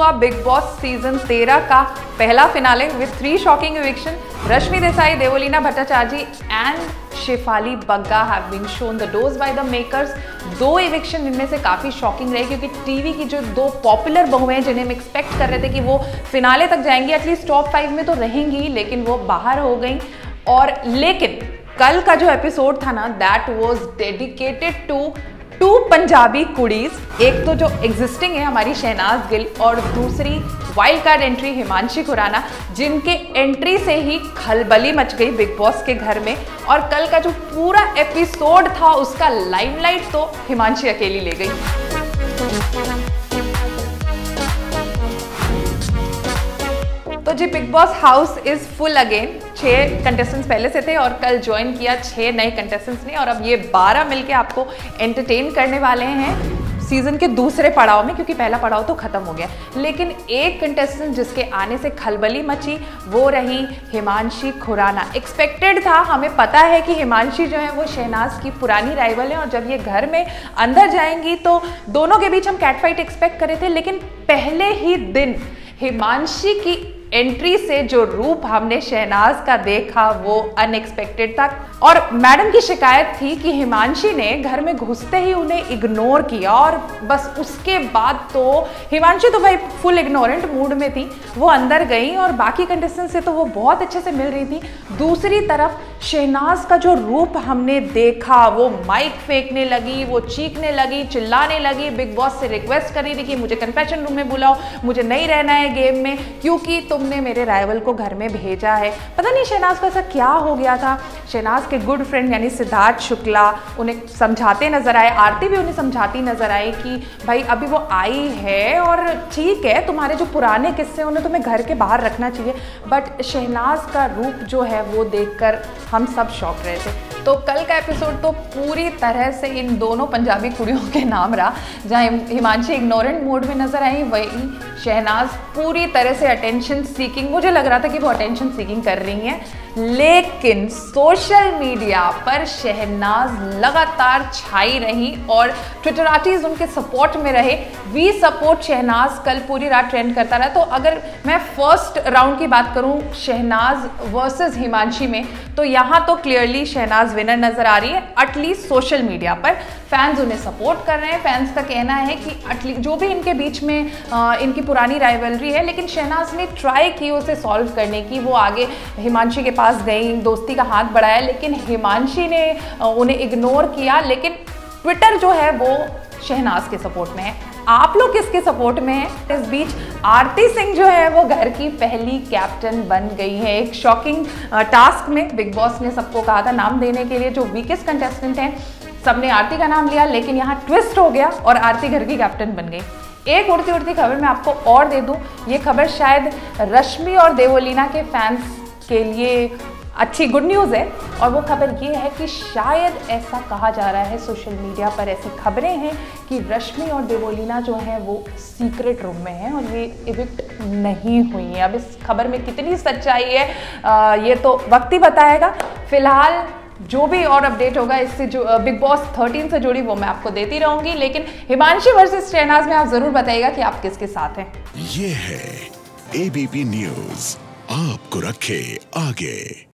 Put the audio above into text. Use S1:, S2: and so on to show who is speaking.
S1: हुआ big boss season 13 का पहला finale with 3 shocking eviction. Rashmi Desai, Devoleena Bhattacharjee and Shefali Bagga have been shown the doors by the makers. 2 eviction इनमें से काफ़ी शॉकिंग रहे क्योंकि टीवी की जो 2 पॉपुलर बहुएं जिन्हें हम एक्सपेक्ट कर रहे थे कि वो फिनाले तक जाएंगी, एटलीस्ट टॉप 5 में तो रहेंगी, लेकिन वो बाहर हो गई। और लेकिन कल का जो एपिसोड था ना, that was dedicated to 2 Punjabi कुड़ीज। एक तो जो एग्जिस्टिंग है हमारी शहनाज गिल और दूसरी wild card entry Himanshi Khurana, जिनके एंट्री से ही खलबली मच गई बिग बॉस के घर में। और कल का जो पूरा एपिसोड था उसका लाइमलाइट तो हिमांशी अकेली ले गई। तो जी Bigg Boss house is full again. 6 contestants पहले से थे और कल ज्वाइन किया 6 नए कंटेस्टेंट्स ने, और अब ये 12 मिलके आपको एंटरटेन करने वाले हैं सीजन के दूसरे पड़ाव में, क्योंकि पहला पड़ाव तो खत्म हो गया। लेकिन एक कंटेस्टेंट जिसके आने से खलबली मची वो रही हिमांशी खुराना। एक्सपेक्टेड था, हमें पता है कि हिमांशी जो है वो शहनाज की पुरानी राइवल है और जब ये घर में अंदर जाएंगी तो दोनों के बीच हम कैट फाइट एक्सपेक्ट कर रहे थे। लेकिन पहले ही दिन हिमांशी की एंट्री से जो रूप हमने शहनाज का देखा वो अनएक्सपेक्टेड था। और मैडम की शिकायत थी कि हिमांशी ने घर में घुसते ही उन्हें इग्नोर किया, और बस उसके बाद तो हिमांशी तो भाई फुल इग्नोरेंट मूड में थी। वो अंदर गई और बाकी कंटेस्टेंट से तो वो बहुत अच्छे से मिल रही थी। दूसरी तरफ शहनाज का जो रूप हमने देखा, वो माइक फेंकने लगी, वो चीखने लगी, चिल्लाने लगी, बिग बॉस से रिक्वेस्ट कर रही थी कि मुझे कन्फेशन रूम में बुलाओ, मुझे नहीं रहना है गेम में, क्योंकि तुमने मेरे राइवल को घर में भेजा है। पता नहीं शहनाज को ऐसा क्या हो गया था। शहनाज के गुड फ्रेंड यानी सिद्धार्थ शुक्ला उन्हें समझाते नजर आए, आरती भी उन्हें समझाती नजर आई कि भाई अभी वो आई है और ठीक है, तुम्हारे जो पुराने किस्से उन्हें तुम्हें घर के बाहर रखना चाहिए। बट शहनाज का रूप जो है वो देखकर हम सब शॉक रहे थे। तो कल का एपिसोड तो पूरी तरह से इन दोनों पंजाबी कुड़ियों के नाम रहा। जहाँ हिमांशी इग्नोरेंट मोड में नजर आई, वही शहनाज पूरी तरह से अटेंशन सीकिंग, मुझे लग रहा था कि वो अटेंशन सीकिंग कर रही हैं। लेकिन सोशल मीडिया पर शहनाज लगातार छाई रही और ट्विटराटीज उनके सपोर्ट में रहे। वी सपोर्ट शहनाज कल पूरी रात ट्रेंड करता रहा। तो अगर मैं फर्स्ट राउंड की बात करूं शहनाज वर्सेस हिमांशी में, तो यहाँ तो क्लियरली शहनाज विनर नजर आ रही है। एटलीस्ट सोशल मीडिया पर फैंस उन्हें सपोर्ट कर रहे हैं। फैंस का कहना है कि एटलीस्ट जो भी इनके बीच में इनकी पुरानी राइवलरी है, लेकिन शहनाज ने ट्राई की उसे सॉल्व करने की। वो आगे हिमांशी के पास गई, दोस्ती का हाथ बढ़ाया, लेकिन हिमांशी ने उन्हें इग्नोर किया। लेकिन ट्विटर जो है वो शहनाज के सपोर्ट में है। आप लोग किसके सपोर्ट में हैं? इस बीच आरती सिंह जो है वो घर की पहली कैप्टन बन गई है। एक शॉकिंग टास्क में बिग बॉस ने सबको कहा था नाम देने के लिए, जो वीकेस्ट कंटेस्टेंट हैं सबने आरती का नाम लिया, लेकिन यहाँ ट्विस्ट हो गया और आरती घर की कैप्टन बन गई। एक उड़ती उड़ती खबर मैं आपको और दे दूं, ये खबर शायद रश्मि और देवोलीना के फैंस के लिए अच्छी गुड न्यूज़ है। और वो खबर ये है कि शायद ऐसा कहा जा रहा है, सोशल मीडिया पर ऐसी खबरें हैं कि रश्मि और देवोलीना जो हैं वो सीक्रेट रूम में हैं और ये इविक्ट नहीं हुई हैं। अब इस खबर में कितनी सच्चाई है ये तो वक्त ही बताएगा। फिलहाल जो भी और अपडेट होगा इससे जो बिग बॉस 13 से जुड़ी वो मैं आपको देती रहूंगी। लेकिन हिमांशी वर्सेस शहनाज में आप जरूर बताइएगा कि आप किसके साथ हैं।
S2: ये है एबीपी न्यूज़, आपको रखे आगे।